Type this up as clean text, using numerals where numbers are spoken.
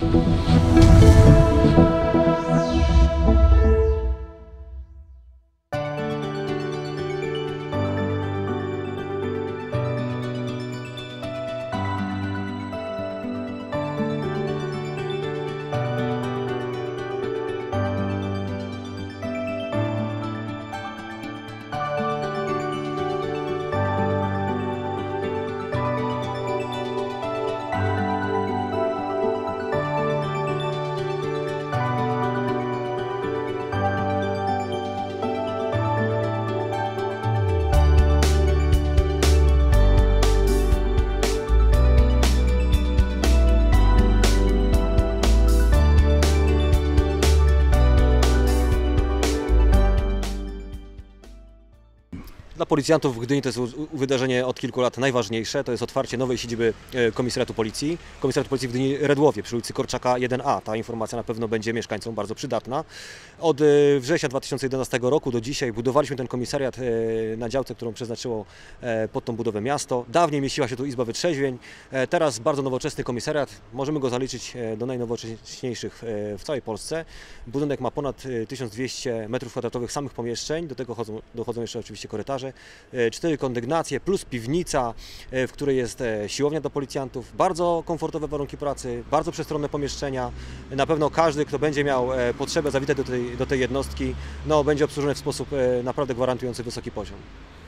Dla policjantów w Gdyni to jest wydarzenie od kilku lat najważniejsze. To jest otwarcie nowej siedziby Komisariatu Policji. Komisariat Policji w Gdyni Redłowie przy ulicy Korczaka 1A. Ta informacja na pewno będzie mieszkańcom bardzo przydatna. Od września 2011 roku do dzisiaj budowaliśmy ten komisariat na działce, którą przeznaczyło pod tą budowę miasto. Dawniej mieściła się tu Izba Wytrzeźwień. Teraz bardzo nowoczesny komisariat. Możemy go zaliczyć do najnowocześniejszych w całej Polsce. Budynek ma ponad 1200 m2 samych pomieszczeń. Do tego dochodzą jeszcze oczywiście korytarze. 4 kondygnacje plus piwnica, w której jest siłownia dla policjantów. Bardzo komfortowe warunki pracy, bardzo przestronne pomieszczenia. Na pewno każdy, kto będzie miał potrzebę zawitać do tej jednostki, będzie obsłużony w sposób naprawdę gwarantujący wysoki poziom.